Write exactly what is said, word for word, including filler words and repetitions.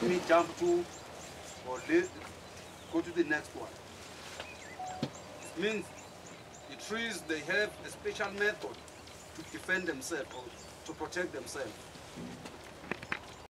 me jump to or let, go to the next one. It means the trees, they have a special method to defend themselves or to protect themselves.